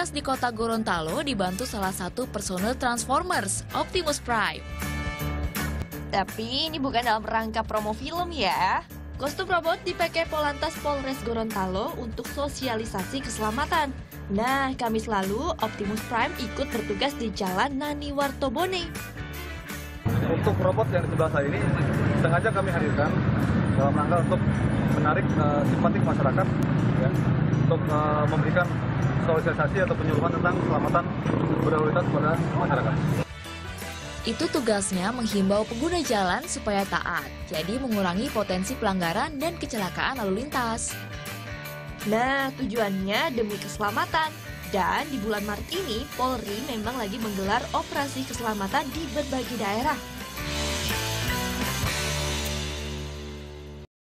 Polantas di kota Gorontalo dibantu salah satu personel Transformers, Optimus Prime. Tapi ini bukan dalam rangka promo film ya. Kostum robot dipakai Polantas Polres Gorontalo untuk sosialisasi keselamatan. Nah, Kamis lalu Optimus Prime ikut bertugas di Jalan Nani Wartobone. Untuk robot yang di sebelah saya ini sengaja kami hadirkan dalam rangka untuk menarik simpatik masyarakat, ya, untuk memberikan sosialisasi atau penyuluhan tentang keselamatan berlalu lintas kepada masyarakat. Itu tugasnya menghimbau pengguna jalan supaya taat, jadi mengurangi potensi pelanggaran dan kecelakaan lalu lintas. Nah, tujuannya demi keselamatan. Dan di bulan Maret ini, Polri memang lagi menggelar operasi keselamatan di berbagai daerah.